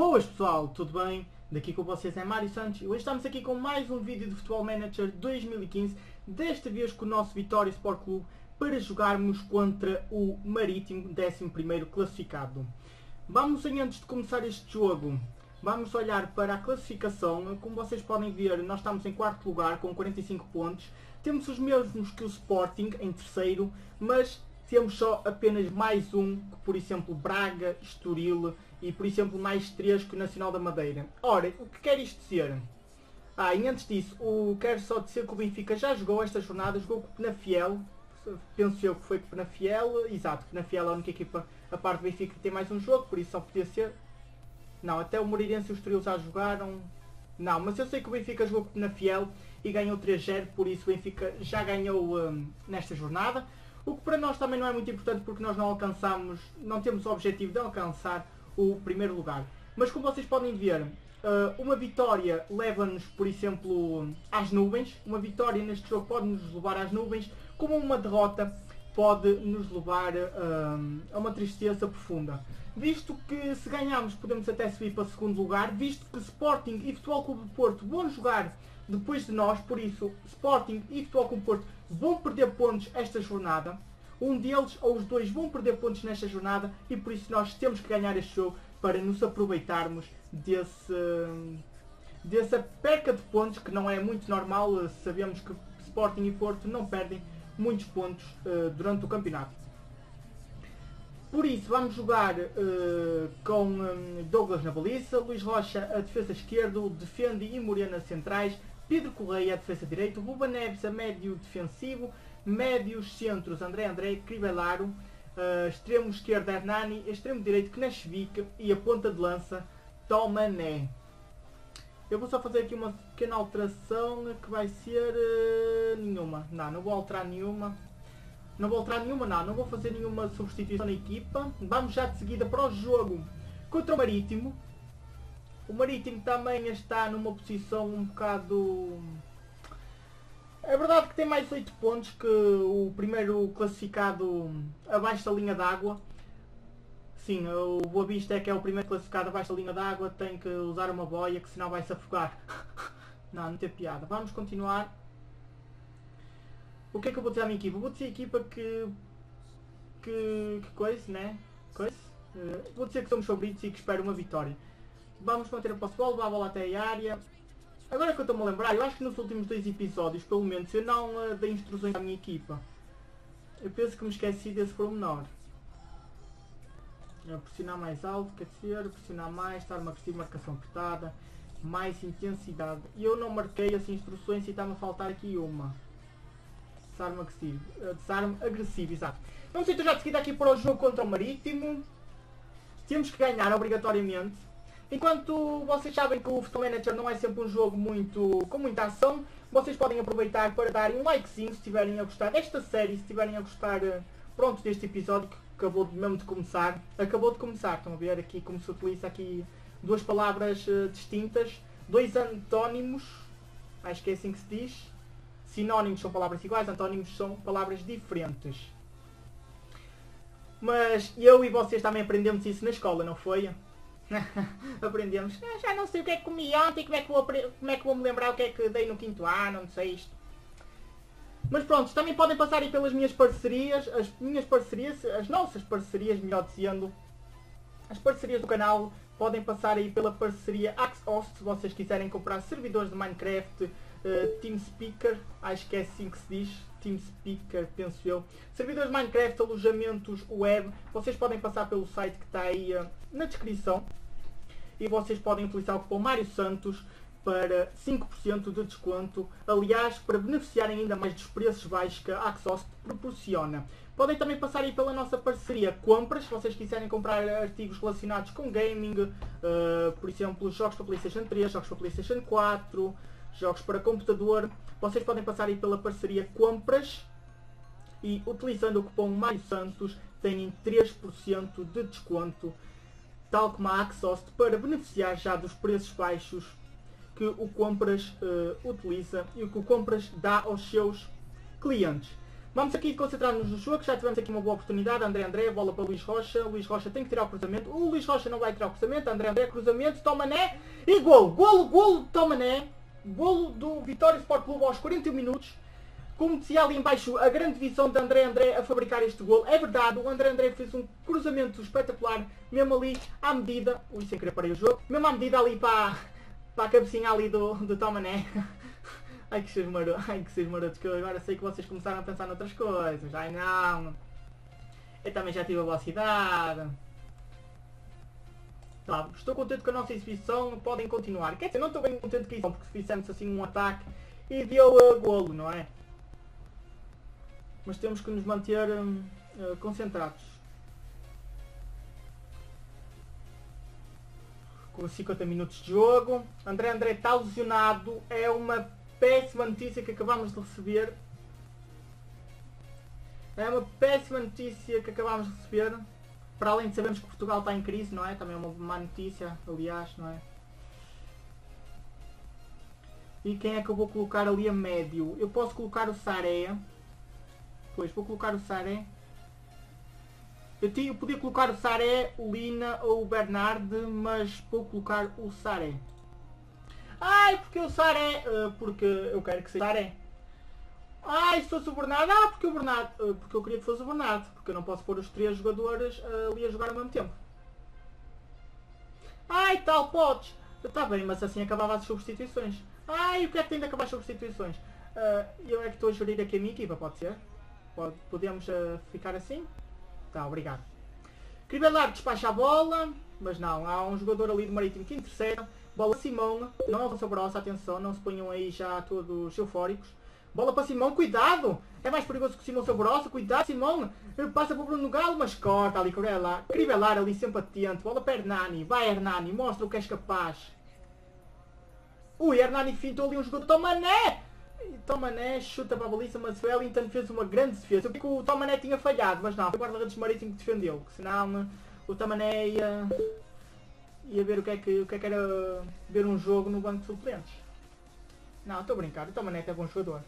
Boas pessoal, tudo bem? Daqui com vocês é Mário Santos e hoje estamos aqui com mais um vídeo de Futebol Manager 2015, desta vez com o nosso Vitória Sport Clube, para jogarmos contra o Marítimo, 11º classificado. Vamos, antes de começar este jogo, vamos olhar para a classificação. Como vocês podem ver, nós estamos em 4º lugar com 45 pontos. Temos os mesmos que o Sporting em 3º, mas temos só apenas mais um, que, por exemplo, Braga, Estoril e, por exemplo, mais 3 que o Nacional da Madeira. Ora, o que quer isto dizer? E antes disso, quero só dizer que o Benfica já jogou esta jornada, jogou com o Penafiel. Penso eu que foi com o Penafiel. Exato, Penafiel é a única equipa, a parte do Benfica, que tem mais um jogo, por isso só podia ser. Não, até o Moreirense e o Estoril já jogaram. Não, mas eu sei que o Benfica jogou com o Penafiel e ganhou 3-0, por isso o Benfica já ganhou nesta jornada. O que para nós também não é muito importante, porque nós não temos o objetivo de alcançar o primeiro lugar. Mas como vocês podem ver, uma vitória leva-nos, por exemplo, às nuvens. Uma vitória neste jogo pode nos levar às nuvens, como uma derrota pode nos levar a uma tristeza profunda. Visto que se ganharmos podemos até subir para o segundo lugar, visto que Sporting e Futebol Clube do Porto vão jogar depois de nós, por isso Sporting e Futebol Clube do Porto vão perder pontos esta jornada. Um deles ou os dois vão perder pontos nesta jornada e por isso nós temos que ganhar este jogo para nos aproveitarmos dessa perca de pontos, que não é muito normal. Sabemos que Sporting e Porto não perdem muitos pontos durante o campeonato. Por isso vamos jogar com Douglas na baliza, Luís Rocha a defesa esquerdo, Defende e Morena centrais, Pedro Correia a defesa direito, Ruben Neves a médio defensivo, médios centros André, Crivellaro, extremo esquerdo Hernani, extremo direito Knashvik e a ponta de lança Tomané. Eu vou só fazer aqui uma pequena alteração que vai ser nenhuma. Não vou alterar nenhuma. Não vou fazer nenhuma substituição na equipa. Vamos já de seguida para o jogo contra o Marítimo. O Marítimo também está numa posição um bocado... É verdade que tem mais 8 pontos que o primeiro classificado abaixo da linha d'água. Sim, o Boa Vista é que é o primeiro classificado abaixo da linha d'água. Tem que usar uma boia, que senão vai se afogar. Não tem piada. Vamos continuar. O que é que eu vou dizer à minha equipa? Vou dizer à equipa que coisa, né? Vou dizer que somos favoritos e que espero uma vitória. Vamos manter a posse de bola, levar a bola até a área. Agora que eu estou-me a lembrar, eu acho que nos últimos 2 episódios, pelo menos, eu não dei instruções à minha equipa. Eu penso que me esqueci desse pormenor. Pressionar mais alto, quer dizer, pressionar mais, estar uma marcação apertada, mais intensidade. E eu não marquei as instruções e está-me a faltar aqui uma. Desarme agressivo, exato. Vamos então já de seguida aqui para o jogo contra o Marítimo. Temos que ganhar obrigatoriamente. Enquanto vocês sabem que o Futebol Manager não é sempre um jogo com muita ação, vocês podem aproveitar para darem um likezinho se estiverem a gostar desta série, se estiverem a gostar deste episódio que acabou mesmo de começar. Acabou de começar, estão a ver aqui como se utiliza aqui duas palavras distintas, 2 antónimos, acho que é assim que se diz. Sinónimos são palavras iguais, antónimos são palavras diferentes. Mas eu e vocês também aprendemos isso na escola, não foi? Aprendemos. Já não sei o que é que comi ontem, como é que vou me lembrar o que é que dei no 5º ano, não sei isto. Mas pronto, também podem passar aí pelas minhas parcerias, as nossas parcerias, melhor dizendo. As parcerias do canal, podem passar aí pela parceria Axhost, se vocês quiserem comprar servidores de Minecraft, TeamSpeaker, acho que é assim que se diz, TeamSpeaker, penso eu. Servidores de Minecraft, alojamentos web, vocês podem passar pelo site que está aí na descrição. E vocês podem utilizar o cupom Mário Santos para 5% de desconto. Aliás, para beneficiarem ainda mais dos preços baixos que a Axhost proporciona. Podem também passar aí pela nossa parceria Compras, se vocês quiserem comprar artigos relacionados com gaming, por exemplo, jogos para PlayStation 3, jogos para PlayStation 4, jogos para computador. Vocês podem passar aí pela parceria Compras e utilizando o cupom Mário Santos têm 3% de desconto, tal como a Axhost, para beneficiar já dos preços baixos que o Compras utiliza e o que o Compras dá aos seus clientes. Vamos aqui concentrar-nos no jogo, já tivemos aqui uma boa oportunidade. André, bola para Luís Rocha. Luís Rocha tem que tirar o cruzamento. O Luís Rocha não vai tirar o cruzamento. André, cruzamento, Tomané e golo. Golo de Tomané. Golo do Vitória Sport Clube aos 41 minutos. Como dizia ali em baixo, a grande visão de André a fabricar este golo. É verdade, o André fez um cruzamento espetacular, mesmo ali à medida. Ui, sem querer parei o jogo. Mesmo à medida ali para a cabecinha ali do Tomané. Ai que seus marotos, que eu agora sei que vocês começaram a pensar noutras coisas. Ai não, eu também já tive a velocidade. Tá, estou contente com a nossa exibição, podem continuar. Quer dizer, não estou bem contente com isso, porque fizemos assim um ataque e deu golo, não é? Mas temos que nos manter concentrados. Com 50 minutos de jogo. André está lesionado, é uma péssima notícia que acabamos de receber. É uma péssima notícia que acabamos de receber. Para além de sabermos que Portugal está em crise, não é? Também é uma má notícia, aliás, não é? E quem é que eu vou colocar ali a médio? Eu posso colocar o Saré. Pois, vou colocar o Saré. Eu podia colocar o Saré, o Lina ou o Bernard, mas vou colocar o Saré. Ai, porque o Saré, porque eu quero que seja o Saré. Ai, se fosse o Bernardo, porque o Bernardo, porque eu queria que fosse o Bernardo, porque eu não posso pôr os 3 jogadores ali a jogar ao mesmo tempo. Ai, tal, podes. Está bem, mas assim acabava as substituições. Ai, o que é que tem de acabar as substituições? Eu é que estou a gerir aqui a minha equipa, pode ser? Podemos ficar assim? Tá, obrigado. Crivellard despacha a bola, mas não, há um jogador ali do Marítimo que intercepta. Bola Simão, não avança Brossa, atenção, não se ponham aí já todos eufóricos. Bola para Simão, cuidado! É mais perigoso que o Simão Saborosa, cuidado Simão! Passa para o Bruno Galo, mas corta ali, Crivellard ali sempre atento. Bola para Hernani, vai Hernani, mostra o que és capaz. Ui, Hernani fintou ali um jogador, Tomané! Tomané chuta para a baliza, mas o Wellington fez uma grande defesa. Eu vi que o Tomané tinha falhado, mas não, foi o guarda-redes Marítimo que defendeu. Senão o Tomané ia ver o que é que era ver um jogo no banco de suplentes. Não, estou a brincar, o Tomané é bom jogador.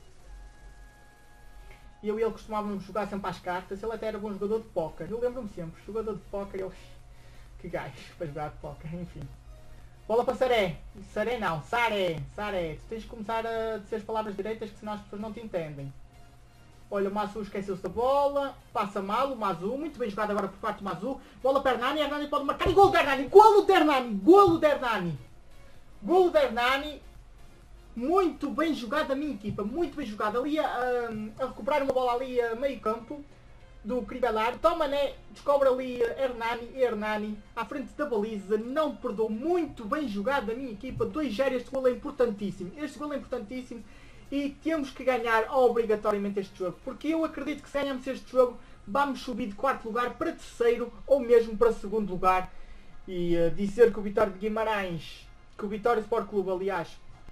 E eu e ele costumávamos jogar sempre às cartas, ele até era bom jogador de póquer. Eu lembro-me sempre, jogador de póquer, eu... Que gajo para jogar de póquer, enfim. Bola para Saré. Saré não, Saré. Tu tens de começar a dizer as palavras direitas, que senão as pessoas não te entendem. Olha, o Mazu esqueceu-se da bola. Passa mal o Mazu. Muito bem jogado agora por parte do Mazu. Bola para Hernani. Hernani pode marcar. E golo de Hernani. Golo de Hernani. Golo de Hernani. Golo de Hernani. Muito bem jogado da minha equipa. Muito bem jogado. Ali a recuperar uma bola ali a meio campo. Do Crivellard, Tomané descobre ali Hernani à frente da baliza, não perdoou, muito bem jogado da minha equipa, 2-0, este gol é importantíssimo, e temos que ganhar obrigatoriamente este jogo, porque eu acredito que se ganharmos este jogo vamos subir de 4º lugar para 3º ou mesmo para 2º lugar, e dizer que o Vitória de Guimarães, que o Vitória Sport Clube, aliás,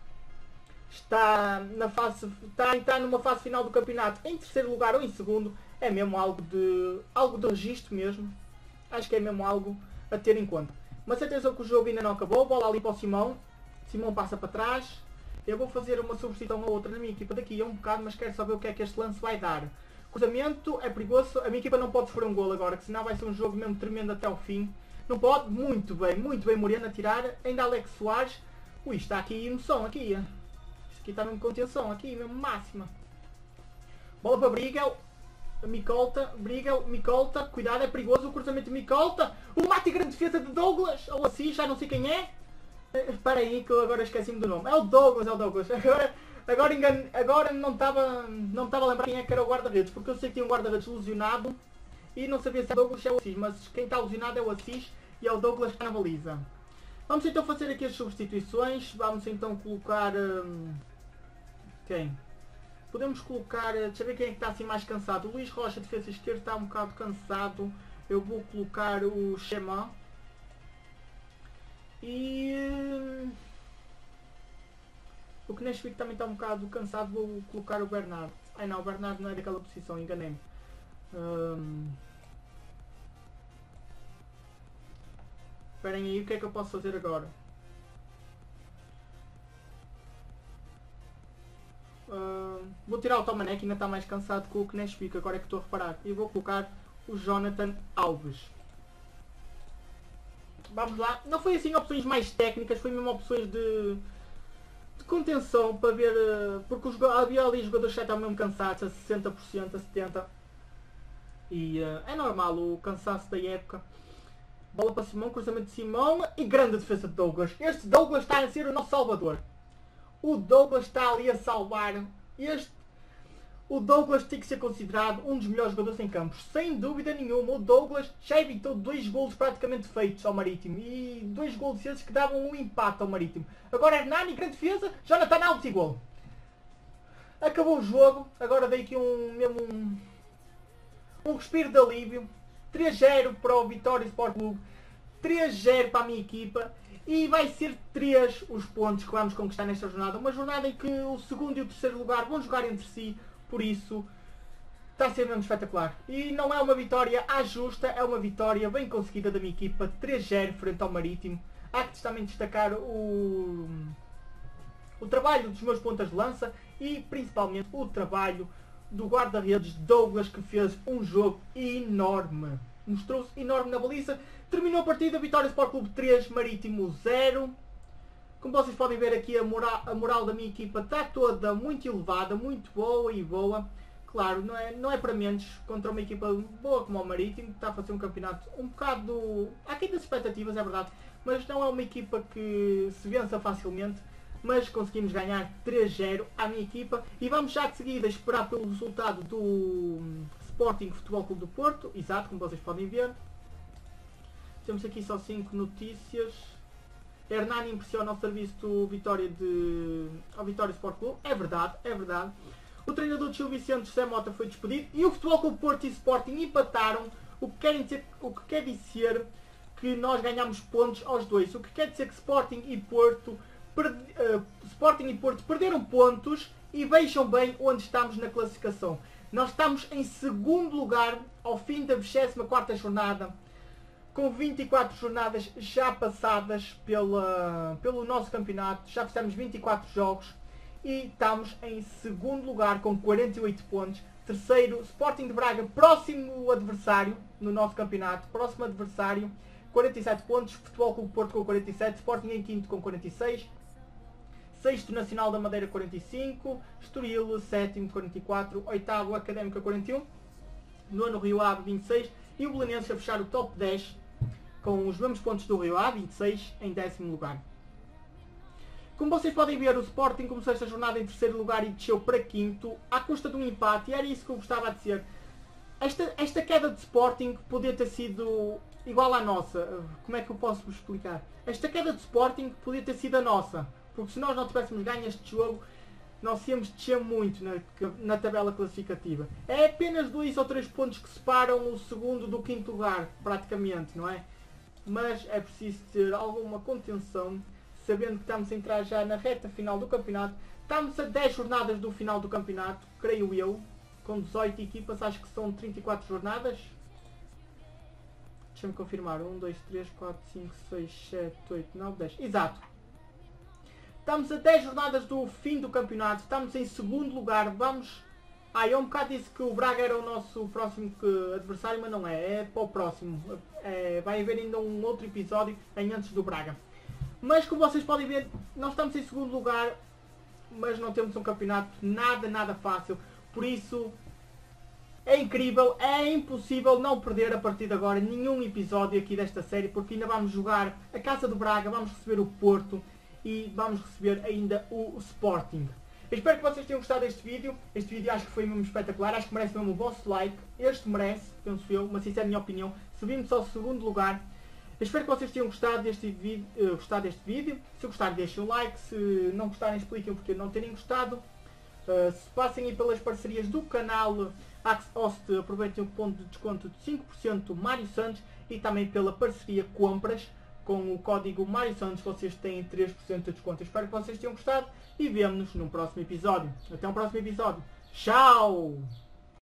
está numa fase final do campeonato em 3º lugar ou em 2º, é mesmo algo de registro mesmo. Acho que é mesmo algo a ter em conta. Mas atenção que o jogo ainda não acabou. Bola ali para o Simão. Simão passa para trás. Eu vou fazer uma substituição ou outra na minha equipa daqui a um bocado, mas quero saber o que é que este lance vai dar. Cruzamento é perigoso. A minha equipa não pode sofrer um golo agora, que senão vai ser um jogo mesmo tremendo até o fim. Não pode. Muito bem Moreno a tirar. Ainda Alex Soares. Ui, está aqui emoção aqui. Isto aqui está mesmo contenção aqui, mesmo máxima. Bola para Brigel. Micolta, cuidado, é perigoso o cruzamento de Micolta. O mate e grande defesa de Douglas, ou assim, já não sei quem é. Espera aí que eu agora esqueci-me do nome. É o Douglas. Agora não estava a lembrar quem é que era o guarda-redes, porque eu sei que tinha um guarda-redes lesionado e não sabia se é o Douglas ou o Assis, mas quem está lesionado é o Assis e é o Douglas que está na baliza. Vamos então fazer aqui as substituições. Vamos então colocar... quem? Podemos colocar, deixa eu ver quem é que está assim mais cansado. O Luís Rocha, defesa esquerda, está um bocado cansado. Eu vou colocar o Xemã. E... o Knesvik também está um bocado cansado, vou colocar o Bernardo. Ai não, o Bernardo não é daquela posição, enganei-me. Esperem aí, o que é que eu posso fazer agora? Vou tirar o Tomané, que ainda está mais cansado com o que Nesbitt, agora é que estou a reparar. E vou colocar o Jonathan Alves. Vamos lá. Não foi assim opções mais técnicas, foi mesmo opções de contenção para ver, porque havia ali jogadores que já estavam mesmo cansados, a 60%, a 70%. E é normal o cansaço da época. Bola para Simão, cruzamento de Simão e grande defesa de Douglas. Este Douglas está a ser o nosso salvador. O Douglas está ali a salvar. O Douglas tem que ser considerado um dos melhores jogadores em campo. Sem dúvida nenhuma, o Douglas já evitou 2 golos praticamente feitos ao Marítimo. E 2 golos esses que davam um empate ao Marítimo. Agora Hernani, grande defesa, Jonathan Alves e gol. Acabou o jogo. Agora dei aqui um respiro de alívio. 3-0 para o Vitória Sport Clube. 3-0 para a minha equipa. E vai ser 3 os pontos que vamos conquistar nesta jornada. Uma jornada em que o segundo e o terceiro lugar vão jogar entre si. Por isso, está a ser mesmo espetacular. E não é uma vitória à justa, é uma vitória bem conseguida da minha equipa. 3-0 frente ao Marítimo. Há que também destacar o trabalho dos meus pontas de lança e principalmente o trabalho do guarda-redes Douglas, que fez um jogo enorme. Mostrou-se enorme na baliza. Terminou a partida, Vitória Sport Clube 3, Marítimo 0. Como vocês podem ver aqui, a moral da minha equipa está toda muito elevada, muito boa e boa. Claro, não é para menos contra uma equipa boa como o Marítimo, que está a fazer um campeonato um bocado aquém das expectativas, é verdade. Mas não é uma equipa que se vença facilmente. Mas conseguimos ganhar 3-0 à minha equipa. E vamos já de seguida esperar pelo resultado do Sporting Futebol Clube do Porto. Exato, como vocês podem ver. Temos aqui só 5 notícias. Hernani impressiona ao serviço do ao Vitória Sport Clube. É verdade, é verdade. O treinador de Gil Vicente, José Mota, foi despedido. E o Futebol Clube Porto e Sporting empataram. O que quer dizer que nós ganhamos pontos aos dois. O que quer dizer que Sporting e Porto perderam pontos. E vejam bem onde estamos na classificação. Nós estamos em segundo lugar ao fim da 24ª jornada. Com 24 jornadas já passadas pelo nosso campeonato. Já fizemos 24 jogos. E estamos em segundo lugar com 48 pontos. Terceiro, Sporting de Braga, próximo adversário no nosso campeonato. Próximo adversário, 47 pontos. Futebol Clube Porto com 47. Sporting em quinto com 46. Sexto, Nacional da Madeira 45. Estoril, sétimo 44. Oitavo, Académica 41. Nono, Rio Ave 26. E o Belenenses a fechar o top 10 com os mesmos pontos do Rio Ave, 26, em 10º lugar. Como vocês podem ver, o Sporting começou esta jornada em 3º lugar e desceu para 5º, à custa de um empate, e era isso que eu gostava de dizer. Esta queda de Sporting podia ter sido igual à nossa. Como é que eu posso vos explicar? Esta queda de Sporting podia ter sido a nossa, porque se nós não tivéssemos ganho este jogo, nós íamos descer muito na tabela classificativa. É apenas 2 ou 3 pontos que separam o segundo do 5º lugar, praticamente, não é? Mas é preciso ter alguma contenção, sabendo que estamos a entrar já na reta final do campeonato. Estamos a 10 jornadas do final do campeonato, creio eu, com 18 equipas, acho que são 34 jornadas. Deixa-me confirmar, 1, 2, 3, 4, 5, 6, 7, 8, 9, 10, exato. Estamos a 10 jornadas do fim do campeonato, estamos em segundo lugar, vamos... eu um bocado disse que o Braga era o nosso próximo adversário, mas não é para o próximo. Vai haver ainda um outro episódio em antes do Braga. Mas como vocês podem ver, nós estamos em segundo lugar, mas não temos um campeonato nada fácil. Por isso, é incrível, é impossível não perder a partir de agora nenhum episódio aqui desta série, porque ainda vamos jogar a Casa do Braga, vamos receber o Porto e vamos receber ainda o Sporting. Eu espero que vocês tenham gostado deste vídeo. Este vídeo acho que foi mesmo espetacular. Acho que merece mesmo o vosso like. Este merece, penso eu, mas isso é a minha opinião. Subimos ao segundo lugar. Eu espero que vocês tenham gostado deste vídeo. Se gostarem, deixem um like. Se não gostarem, expliquem porque não terem gostado. Se passem aí pelas parcerias do canal Axhost, aproveitem o ponto de desconto de 5% Mário Santos. E também pela parceria Compras. Com o código Mário Santos vocês têm 3% de desconto. Eu espero que vocês tenham gostado e vemo-nos num próximo episódio. Até um próximo episódio. Tchau!